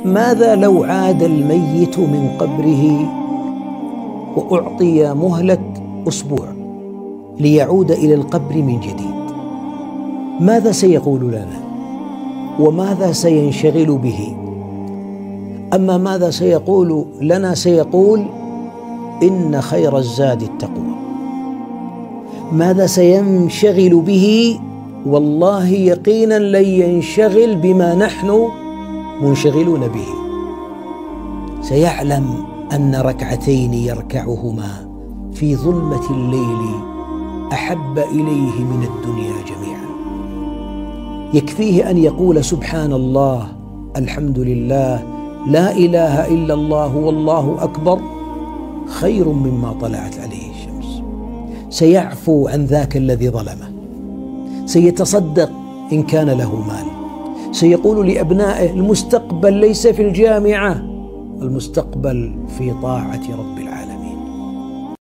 ماذا لو عاد الميت من قبره وأعطي مهلة أسبوع ليعود إلى القبر من جديد؟ ماذا سيقول لنا؟ وماذا سينشغل به؟ أما ماذا سيقول لنا؟ سيقول: إن خير الزاد التقوى. ماذا سينشغل به؟ والله يقينا لن ينشغل بما نحن منشغلون به. سيعلم أن ركعتين يركعهما في ظلمة الليل أحب إليه من الدنيا جميعا. يكفيه أن يقول: سبحان الله، الحمد لله، لا إله إلا الله، والله أكبر، خير مما طلعت عليه الشمس. سيعفو عن ذاك الذي ظلمه، سيتصدق إن كان له مال، سيقول لأبنائه: المستقبل ليس في الجامعة، المستقبل في طاعة رب العالمين.